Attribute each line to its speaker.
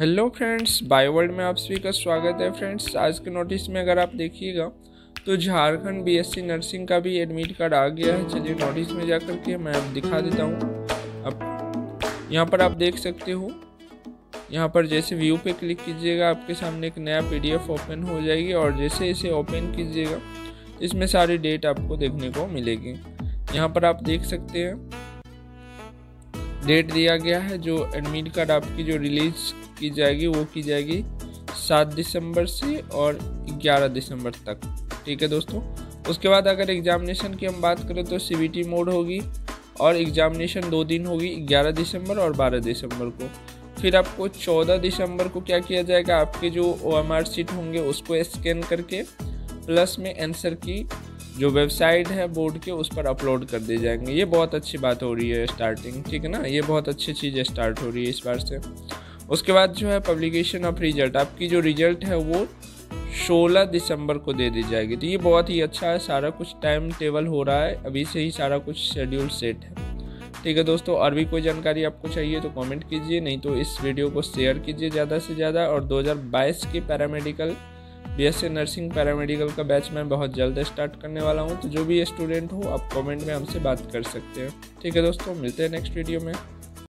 Speaker 1: Hello friends, bio world में आप सभी का स्वागत है। फ्रेंड्स, आज के नोटिस में अगर आप देखिएगा तो झारखंड बीएससी नर्सिंग का भी एडमिट कार्ड आ गया है। चलिए नोटिस में जाकर के मैं अब दिखा देता हूँ। अब यहाँ पर आप देख सकते हो, यहाँ पर जैसे व्यू पे क्लिक कीजिएगा आपके सामने एक नया पीडीएफ ओपन हो जाएगी और जैसे इसे ओपन कीजिएगा इसमें सारी डेट आपको देखने को मिलेगी। यहाँ पर आप देख सकते हैं डेट दिया गया है। जो एडमिट कार्ड आपकी जो रिलीज की जाएगी वो की जाएगी 7 दिसंबर से और 11 दिसंबर तक। ठीक है दोस्तों। उसके बाद अगर एग्जामिनेशन की हम बात करें तो सीबीटी मोड होगी और एग्जामिनेशन 2 दिन होगी, 11 दिसंबर और 12 दिसंबर को। फिर आपको 14 दिसंबर को क्या किया जाएगा, आपके जो ओएमआर शीट होंगे उसको स्कैन करके प्लस में आंसर की जो वेबसाइट है बोर्ड के उस पर अपलोड कर दिए जाएंगे। ये बहुत अच्छी बात हो रही है स्टार्टिंग, ठीक है ना। ये बहुत अच्छी चीज़ स्टार्ट हो रही है इस बार से। उसके बाद जो है पब्लिकेशन ऑफ रिजल्ट, आपकी जो रिजल्ट है वो 16 दिसंबर को दे दी जाएगी। तो ये बहुत ही अच्छा है, सारा कुछ टाइम टेबल हो रहा है, अभी से ही सारा कुछ शेड्यूल सेट है। ठीक है दोस्तों, और भी कोई जानकारी आपको चाहिए तो कमेंट कीजिए, नहीं तो इस वीडियो को शेयर कीजिए ज़्यादा से ज़्यादा। और 2022 की पैरामेडिकल बीएससी नर्सिंग पैरामेडिकल का बैच मैं बहुत जल्द स्टार्ट करने वाला हूं, तो जो भी स्टूडेंट हो आप कमेंट में हमसे बात कर सकते हैं। ठीक है दोस्तों, मिलते हैं नेक्स्ट वीडियो में।